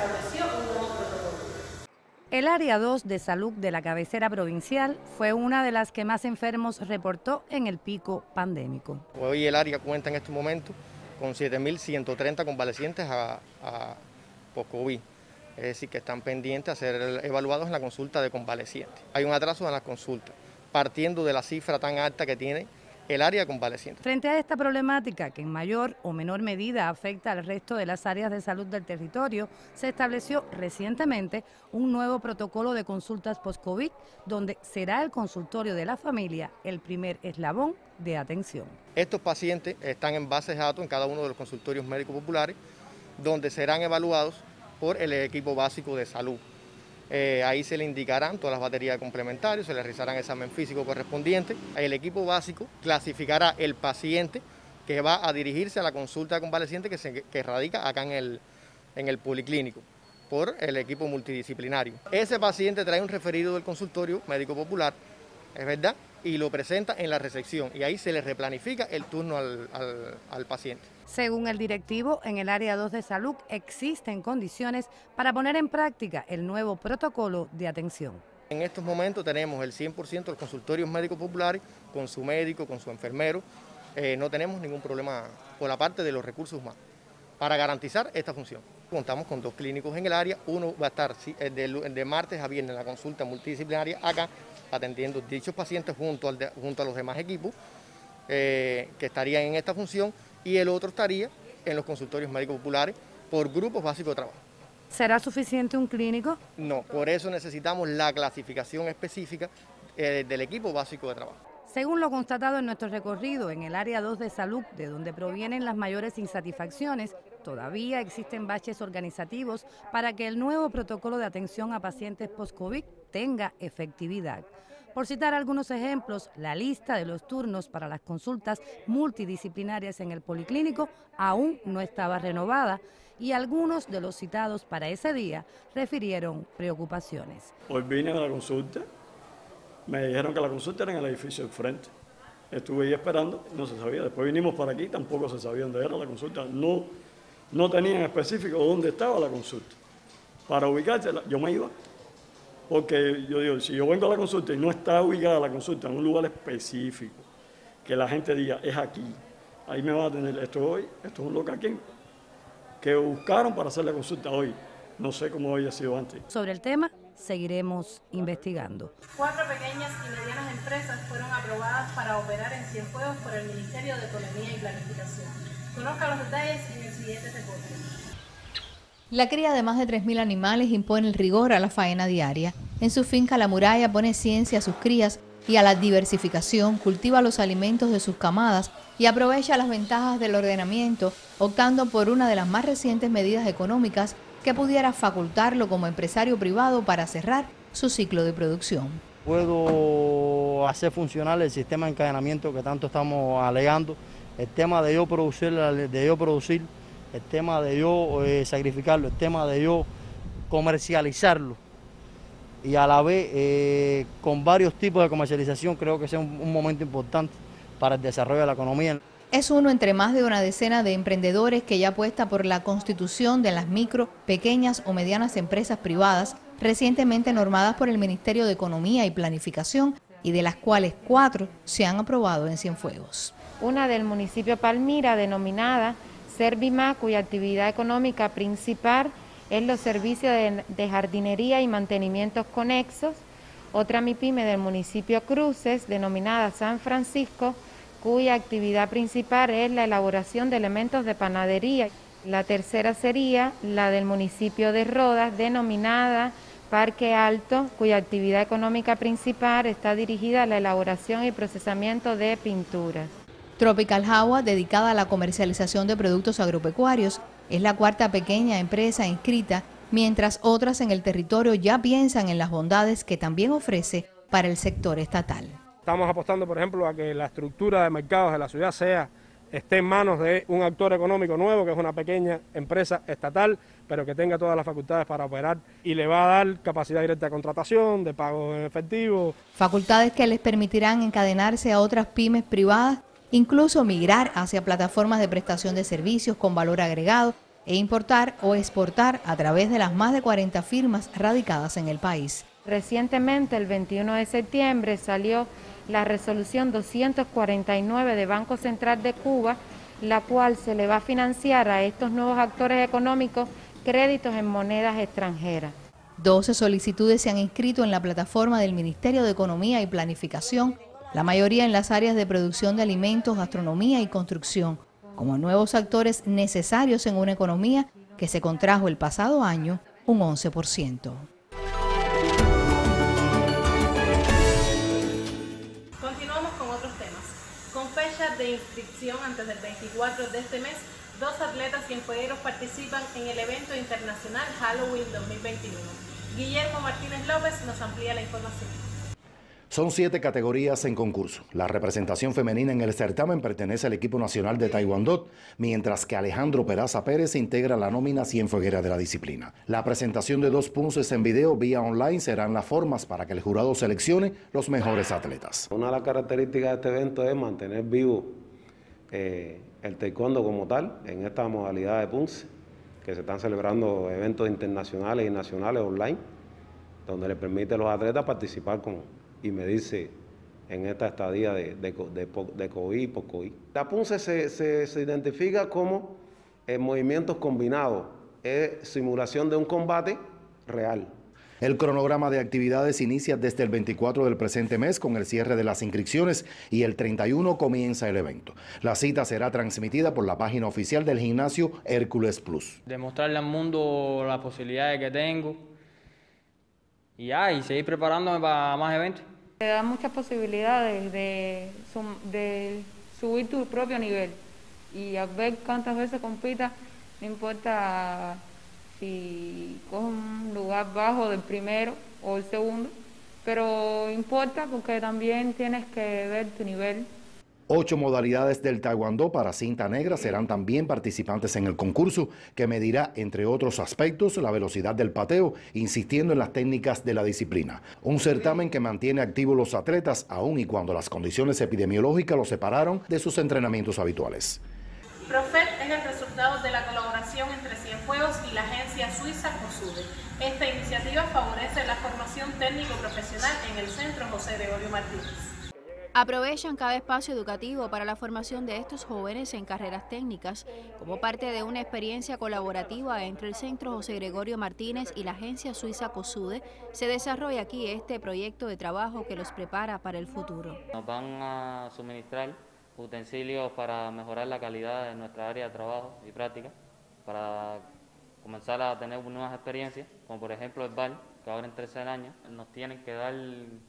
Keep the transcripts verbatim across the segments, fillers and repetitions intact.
estableció un nuevo protocolo. El área dos de salud de la cabecera provincial fue una de las que más enfermos reportó en el pico pandémico. Hoy el área cuenta en este momento con siete mil ciento treinta convalecientes a, a post-COVID, es decir, que están pendientes a ser evaluados en la consulta de convalecientes. Hay un atraso en las consultas, partiendo de la cifra tan alta que tiene el área convaleciente. Frente a esta problemática, que en mayor o menor medida afecta al resto de las áreas de salud del territorio, se estableció recientemente un nuevo protocolo de consultas post-COVID, donde será el consultorio de la familia el primer eslabón de atención. Estos pacientes están en bases de datos en cada uno de los consultorios médicos populares, donde serán evaluados por el equipo básico de salud. Eh, ahí se le indicarán todas las baterías complementarias, se le realizarán el examen físico correspondiente. El equipo básico clasificará el paciente que va a dirigirse a la consulta de convaleciente que, se, que radica acá en el, en el policlínico por el equipo multidisciplinario. Ese paciente trae un referido del consultorio médico popular, es verdad, y lo presenta en la recepción y ahí se le replanifica el turno al, al, al paciente. Según el directivo, en el área dos de salud existen condiciones para poner en práctica el nuevo protocolo de atención. En estos momentos tenemos el cien por ciento de los consultorios médicos populares con su médico, con su enfermero. Eh, no tenemos ningún problema por la parte de los recursos humanos para garantizar esta función. Contamos con dos clínicos en el área, uno va a estar de, de martes a viernes en la consulta multidisciplinaria acá, atendiendo dichos pacientes junto, al de, junto a los demás equipos eh, que estarían en esta función, y el otro estaría en los consultorios médicos populares por grupos básicos de trabajo. ¿Será suficiente un clínico? No, por eso necesitamos la clasificación específica eh, del equipo básico de trabajo. Según lo constatado en nuestro recorrido en el área dos de salud, de donde provienen las mayores insatisfacciones, todavía existen baches organizativos para que el nuevo protocolo de atención a pacientes post-COVID tenga efectividad. Por citar algunos ejemplos, la lista de los turnos para las consultas multidisciplinarias en el policlínico aún no estaba renovada y algunos de los citados para ese día refirieron preocupaciones. Hoy vine a la consulta, me dijeron que la consulta era en el edificio del frente. Estuve ahí esperando, no se sabía. Después vinimos para aquí, tampoco se sabía dónde era la consulta. No, no tenían específico dónde estaba la consulta. Para ubicarse, yo me iba. Porque yo digo, si yo vengo a la consulta y no está ubicada la consulta en un lugar específico, que la gente diga, es aquí, ahí me va a tener, esto hoy, esto es un local que, que buscaron para hacer la consulta hoy. No sé cómo había sido antes. Sobre el tema, seguiremos investigando. Cuatro pequeñas y medianas empresas fueron aprobadas para operar en Cienfuegos por el Ministerio de Economía y Planificación. Conozca los detalles en el siguiente reporte. La cría de más de tres mil animales impone el rigor a la faena diaria. En su finca La Muralla pone ciencia a sus crías y a la diversificación, cultiva los alimentos de sus camadas y aprovecha las ventajas del ordenamiento, optando por una de las más recientes medidas económicas que pudiera facultarlo como empresario privado para cerrar su ciclo de producción. Puedo hacer funcionar el sistema de encadenamiento que tanto estamos alegando, el tema de yo producir, de yo producir el tema de yo eh, sacrificarlo, el tema de yo comercializarlo y a la vez eh, con varios tipos de comercialización creo que sea un, un momento importante para el desarrollo de la economía. Es uno entre más de una decena de emprendedores que ya apuesta por la constitución de las micro, pequeñas o medianas empresas privadas recientemente normadas por el Ministerio de Economía y Planificación y de las cuales cuatro se han aprobado en Cienfuegos. Una del municipio Palmira denominada Servima, cuya actividad económica principal es los servicios de, de jardinería y mantenimientos conexos. Otra MIPYME del municipio Cruces, denominada San Francisco, cuya actividad principal es la elaboración de elementos de panadería. La tercera sería la del municipio de Rodas, denominada Parque Alto, cuya actividad económica principal está dirigida a la elaboración y procesamiento de pinturas. Tropical Jagua, dedicada a la comercialización de productos agropecuarios, es la cuarta pequeña empresa inscrita, mientras otras en el territorio ya piensan en las bondades que también ofrece para el sector estatal. Estamos apostando, por ejemplo, a que la estructura de mercados de la ciudad sea, esté en manos de un actor económico nuevo, que es una pequeña empresa estatal, pero que tenga todas las facultades para operar y le va a dar capacidad directa de contratación, de pago en efectivo. Facultades que les permitirán encadenarse a otras pymes privadas, incluso migrar hacia plataformas de prestación de servicios con valor agregado e importar o exportar a través de las más de cuarenta firmas radicadas en el país. Recientemente, el veintiuno de septiembre, salió la resolución doscientos cuarenta y nueve de Banco Central de Cuba, la cual se le va a financiar a estos nuevos actores económicos créditos en monedas extranjeras. doce solicitudes se han inscrito en la plataforma del Ministerio de Economía y Planificación, la mayoría en las áreas de producción de alimentos, gastronomía y construcción, como nuevos actores necesarios en una economía que se contrajo el pasado año un once por ciento. Continuamos con otros temas. Con fecha de inscripción antes del veinticuatro de este mes, dos atletas cienfuegueros participan en el evento internacional Halloween dos mil veintiuno. Guillermo Martínez López nos amplía la información. Son siete categorías en concurso. La representación femenina en el certamen pertenece al equipo nacional de Taekwondo, mientras que Alejandro Peraza Pérez integra la nómina cienfueguera de la disciplina. La presentación de dos punces en video vía online serán las formas para que el jurado seleccione los mejores atletas. Una de las características de este evento es mantener vivo eh, el taekwondo como tal en esta modalidad de punce, que se están celebrando eventos internacionales y nacionales online, donde le permite a los atletas participar con y medirse en esta estadía de, de, de, de COVID y post-COVID. La punce se, se, se identifica como eh, movimientos combinados, es simulación de un combate real. El cronograma de actividades inicia desde el veinticuatro del presente mes con el cierre de las inscripciones y el treinta y uno comienza el evento. La cita será transmitida por la página oficial del gimnasio Hércules Plus. Demostrarle al mundo las posibilidades que tengo y, ya, y seguir preparándome para más eventos. Te da muchas posibilidades de, de subir tu propio nivel y al ver cuántas veces compitas, no importa si coges un lugar bajo del primero o el segundo, pero importa porque también tienes que ver tu nivel. Ocho modalidades del taekwondo para cinta negra serán también participantes en el concurso, que medirá, entre otros aspectos, la velocidad del pateo, insistiendo en las técnicas de la disciplina. Un certamen que mantiene activos los atletas, aun y cuando las condiciones epidemiológicas los separaron de sus entrenamientos habituales. Profet es el resultado de la colaboración entre Cienfuegos y la agencia suiza COSUDE. Esta iniciativa favorece la formación técnico-profesional en el Centro José Gregorio Martínez. Aprovechan cada espacio educativo para la formación de estos jóvenes en carreras técnicas, como parte de una experiencia colaborativa entre el Centro José Gregorio Martínez y la agencia suiza COSUDE. Se desarrolla aquí este proyecto de trabajo que los prepara para el futuro. Nos van a suministrar utensilios para mejorar la calidad de nuestra área de trabajo y práctica, para comenzar a tener nuevas experiencias, como por ejemplo el B A L, que ahora en tercer año nos tienen que dar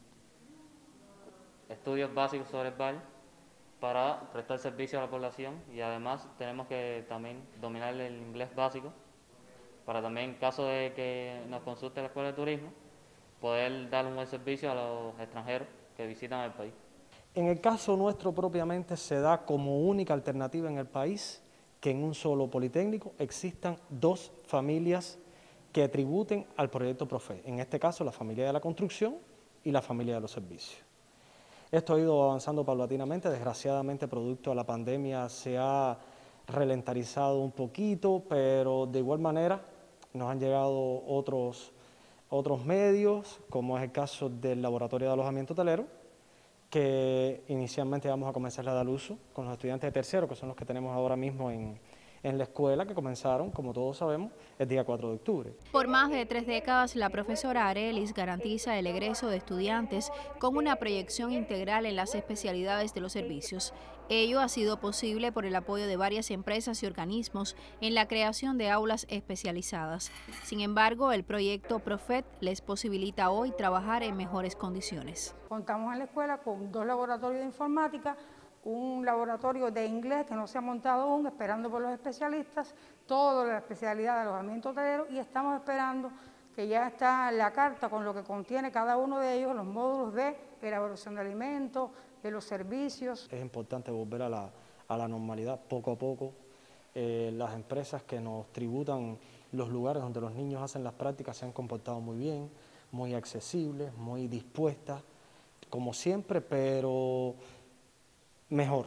estudios básicos sobre el B A L para prestar servicio a la población, y además tenemos que también dominar el inglés básico para también, en caso de que nos consulte la Escuela de Turismo, poder dar un buen servicio a los extranjeros que visitan el país. En el caso nuestro propiamente se da como única alternativa en el país que en un solo politécnico existan dos familias que tributen al proyecto Profet, en este caso la familia de la construcción y la familia de los servicios. Esto ha ido avanzando paulatinamente, desgraciadamente producto de la pandemia se ha ralentizado un poquito, pero de igual manera nos han llegado otros, otros medios, como es el caso del Laboratorio de Alojamiento Hotelero, que inicialmente vamos a comenzar a dar uso con los estudiantes de tercero, que son los que tenemos ahora mismo en, en la escuela, que comenzaron, como todos sabemos, el día cuatro de octubre. Por más de tres décadas, la profesora Arelis garantiza el egreso de estudiantes con una proyección integral en las especialidades de los servicios. Ello ha sido posible por el apoyo de varias empresas y organismos en la creación de aulas especializadas. Sin embargo, el proyecto Profet les posibilita hoy trabajar en mejores condiciones. Contamos en la escuela con dos laboratorios de informática, un laboratorio de inglés que no se ha montado aún, esperando por los especialistas, toda la especialidad de alojamiento hotelero, y estamos esperando que ya está la carta con lo que contiene cada uno de ellos, los módulos de elaboración de alimentos, de los servicios. Es importante volver a la, a la normalidad poco a poco. Eh, las empresas que nos tributan los lugares donde los niños hacen las prácticas se han comportado muy bien, muy accesibles, muy dispuestas, como siempre, pero mejor.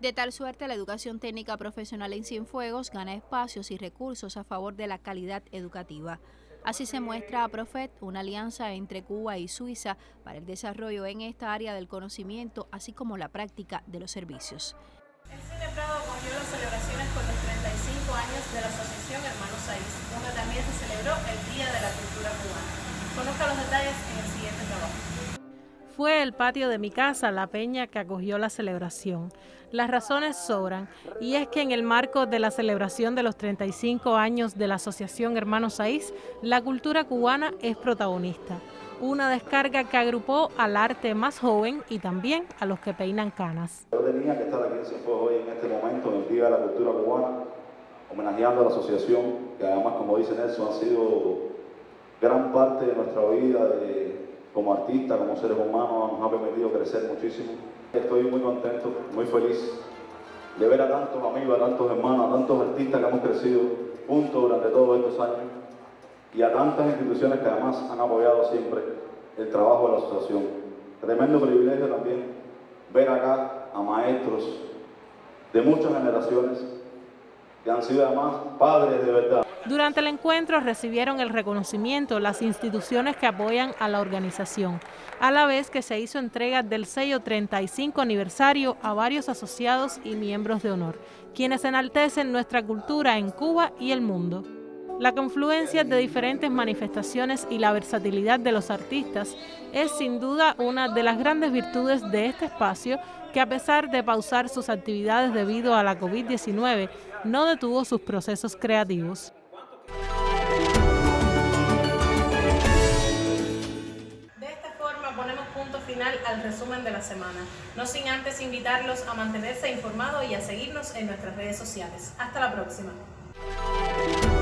De tal suerte, la educación técnica profesional en Cienfuegos gana espacios y recursos a favor de la calidad educativa. Así se muestra a Profet, una alianza entre Cuba y Suiza para el desarrollo en esta área del conocimiento, así como la práctica de los servicios. El Cine Prado acogió las celebraciones por los treinta y cinco años de la Asociación Hermanos Saiz, donde también se celebró el Día de la Cultura Cubana. Conozca los detalles en el siguiente trabajo. Fue el patio de mi casa, la peña, que acogió la celebración. Las razones sobran, y es que en el marco de la celebración de los treinta y cinco años de la Asociación Hermanos Saiz, la cultura cubana es protagonista. Una descarga que agrupó al arte más joven y también a los que peinan canas. Yo tenía que estar aquí en Cienfuegos hoy, en este momento, en el Día de la Cultura Cubana, homenajeando a la asociación, que además, como dice Nelson, ha sido gran parte de nuestra vida de, como artistas, como seres humanos, nos ha permitido crecer muchísimo. Estoy muy contento, muy feliz de ver a tantos amigos, a tantos hermanos, a tantos artistas que hemos crecido juntos durante todos estos años y a tantas instituciones que además han apoyado siempre el trabajo de la asociación. Tremendo privilegio también ver acá a maestros de muchas generaciones que han sido además padres de verdad. Durante el encuentro recibieron el reconocimiento las instituciones que apoyan a la organización, a la vez que se hizo entrega del sello treinta y cinco aniversario a varios asociados y miembros de honor, quienes enaltecen nuestra cultura en Cuba y el mundo. La confluencia de diferentes manifestaciones y la versatilidad de los artistas es sin duda una de las grandes virtudes de este espacio, que a pesar de pausar sus actividades debido a la COVID diecinueve, no detuvo sus procesos creativos. De esta forma ponemos punto final al resumen de la semana, no sin antes invitarlos a mantenerse informados y a seguirnos en nuestras redes sociales. Hasta la próxima.